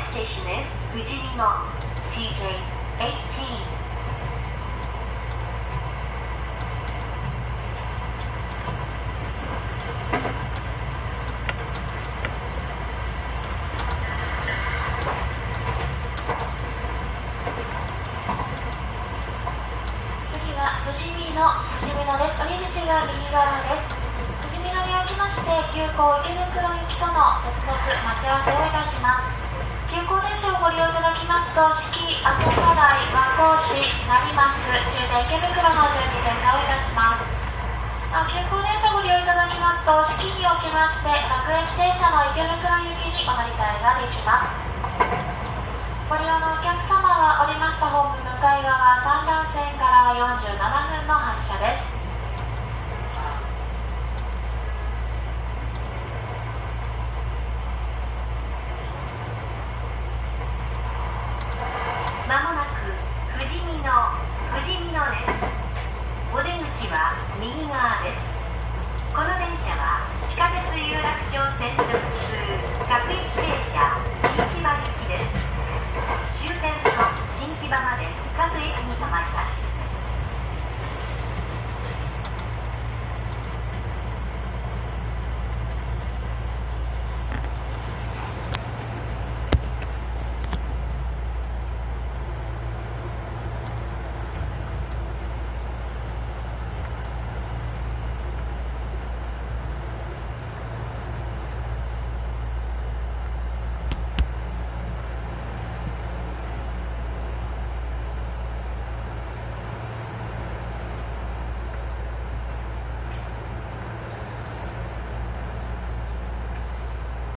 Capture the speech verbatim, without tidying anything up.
station is Fujimi-no T J eighteen. 富士見の富士見野です。降り口が右側です。富士見野におきまして、急行池袋行きとの接続待ち合わせをいたします。急行電車をご利用いただきますと、四季、阿古河台、和光市、成増、終点池袋の順に停車をいたします。急行電車をご利用いただきますと、四季におきまして、各駅停車の池袋行きにお乗り換えができます。ご利用のお客様は降りましたホーム向かい側さんばん線からはよんじゅうななふんの発車です。